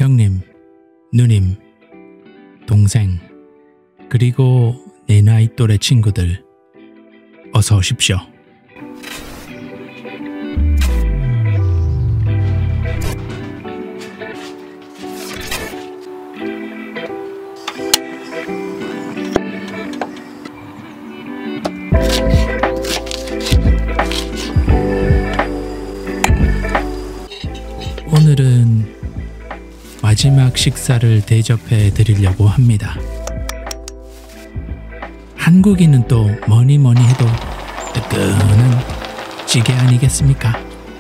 형님, 누님, 동생, 그리고 내 나이 또래 친구들, 어서 오십시오. 오늘은 마지막 식사를 대접해 드리려고 합니다. 한국인은 또 뭐니 해도 뜨끈한 찌개 아니겠습니까?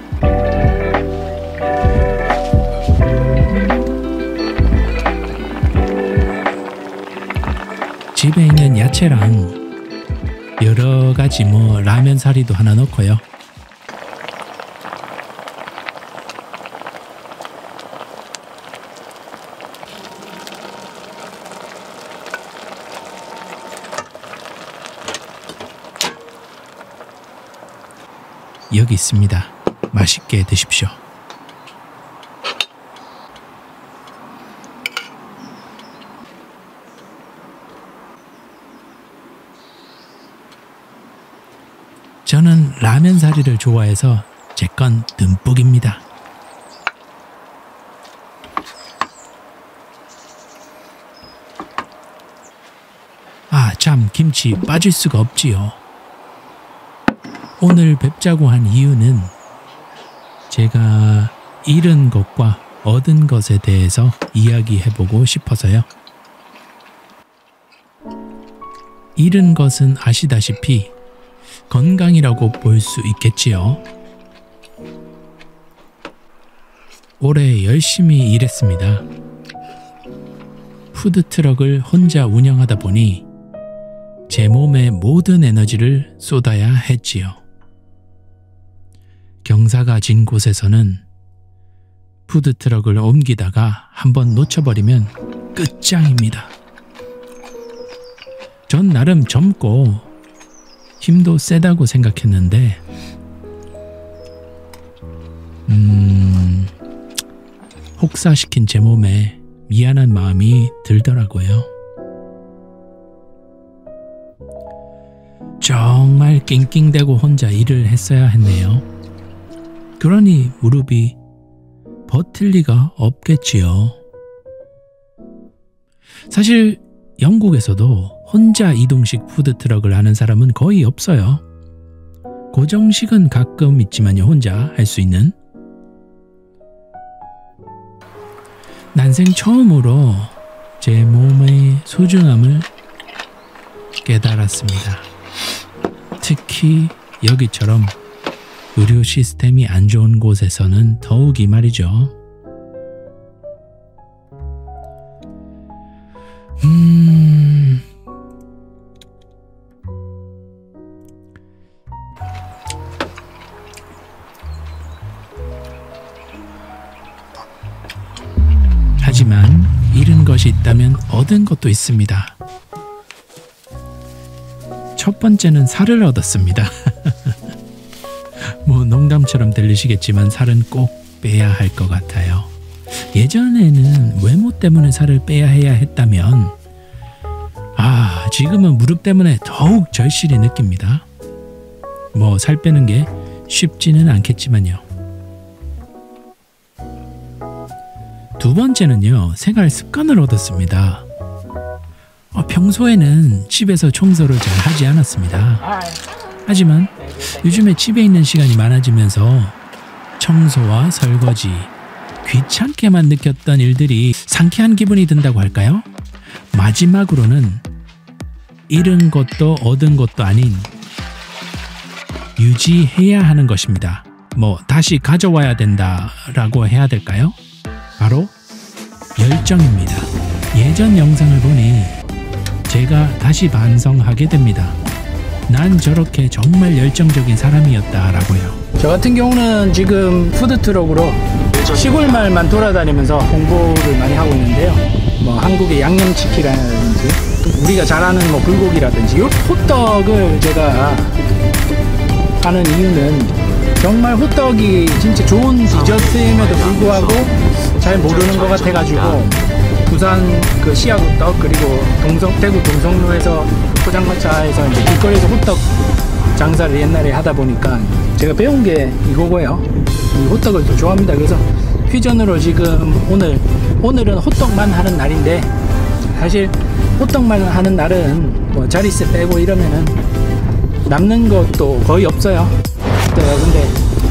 집에 있는 야채랑 여러 가지 라면 사리도 하나 넣고요. 여기 있습니다. 맛있게 드십시오. 저는 라면 사리를 좋아해서 제 건 듬뿍입니다. 아, 참, 김치 빠질 수가 없지요. 오늘 뵙자고 한 이유는 제가 잃은 것과 얻은 것에 대해서 이야기해보고 싶어서요. 잃은 것은 아시다시피 건강이라고 볼 수 있겠지요. 올해 열심히 일했습니다. 푸드트럭을 혼자 운영하다 보니 제 몸의 모든 에너지를 쏟아야 했지요. 경사가 진 곳에서는 푸드트럭을 옮기다가 한번 놓쳐버리면 끝장입니다. 전 나름 젊고 힘도 세다고 생각했는데 혹사시킨 제 몸에 미안한 마음이 들더라고요. 정말 낑낑대고 혼자 일을 했어야 했네요. 그러니 무릎이 버틸 리가 없겠지요. 사실 영국에서도 혼자 이동식 푸드트럭을 하는 사람은 거의 없어요. 고정식은 가끔 있지만요, 혼자 할 수 있는. 난생 처음으로 제 몸의 소중함을 깨달았습니다. 특히 여기처럼 의료 시스템이 안 좋은 곳에서는 더욱이 말이죠. 하지만 잃은 것이 있다면 얻은 것도 있습니다. 첫 번째는 살을 얻었습니다. 농담처럼 들리시겠지만 살은 꼭 빼야 할 것 같아요. 예전에는 외모 때문에 살을 빼야 해야 했다면 지금은 무릎 때문에 더욱 절실히 느낍니다. 살 빼는 게 쉽지는 않겠지만요. 두 번째는요, 생활 습관을 얻었습니다. 평소에는 집에서 청소를 잘 하지 않았습니다. 하지만 요즘에 집에 있는 시간이 많아지면서 청소와 설거지, 귀찮게만 느꼈던 일들이 상쾌한 기분이 든다고 할까요? 마지막으로는 잃은 것도 얻은 것도 아닌 유지해야 하는 것입니다. 다시 가져와야 된다라고 해야 될까요? 바로 열정입니다. 예전 영상을 보니 제가 다시 반성하게 됩니다. 난 저렇게 정말 열정적인 사람이었다라고요. 저 같은 경우는 지금 푸드트럭으로 시골 마을만 돌아다니면서 홍보를 많이 하고 있는데요. 한국의 양념치킨이라든지 우리가 잘 아는 불고기라든지 호떡을 제가 하는 이유는 정말 호떡이 진짜 좋은 디저트임에도 불구하고 잘 모르는 것 같아가지고 부산 그 시야호떡 그리고 대구 동성로에서 포장마차에서 이제 길거리에서 호떡 장사를 옛날에 하다 보니까 제가 배운 게 이거고요. 이 호떡을 또 좋아합니다. 그래서 퓨전으로 지금 오늘은 호떡만 하는 날인데 사실 호떡만 하는 날은 뭐 자릿세 빼고 이러면은 남는 것도 거의 없어요. 근데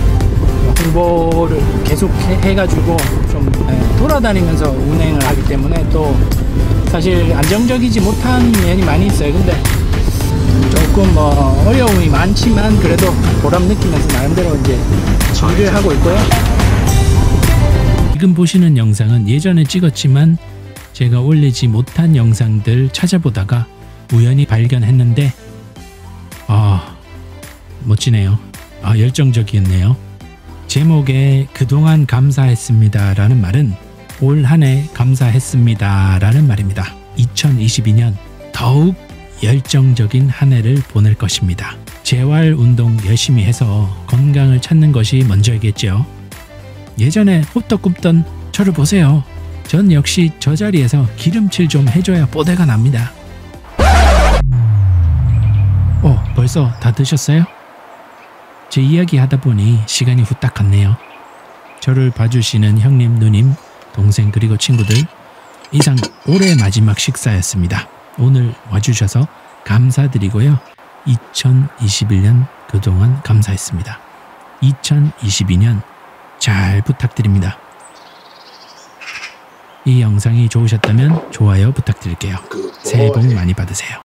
홍보를 계속 해가지고 좀 돌아다니면서 운행을 하기 때문에 또 사실 안정적이지 못한 면이 많이 있어요. 근데 조금 뭐 어려움이 많지만 그래도 보람 느끼면서 나름대로 이제 일을 하고 있고요. 지금 보시는 영상은 예전에 찍었지만 제가 올리지 못한 영상들 찾아보다가 우연히 발견했는데 멋지네요. 열정적이었네요. 제목에 그동안 감사했습니다 라는 말은 올 한 해 감사했습니다 라는 말입니다. 2022년 더욱 열정적인 한 해를 보낼 것입니다. 재활 운동 열심히 해서 건강을 찾는 것이 먼저이겠죠. 예전에 호떡 굽던 저를 보세요. 전 역시 저 자리에서 기름칠 좀 해줘야 뽀대가 납니다. 벌써 다 드셨어요? 제 이야기 하다 보니 시간이 후딱 갔네요. 저를 봐주시는 형님, 누님, 동생 그리고 친구들, 이상 올해 마지막 식사였습니다. 오늘 와주셔서 감사드리고요. 2021년 그동안 감사했습니다. 2022년 잘 부탁드립니다. 이 영상이 좋으셨다면 좋아요 부탁드릴게요. 새해 복 많이 받으세요.